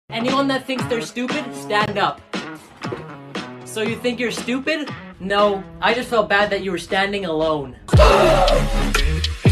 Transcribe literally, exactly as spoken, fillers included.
Anyone that thinks they're stupid, stand up. So you think you're stupid? No, I just felt bad that you were standing alone.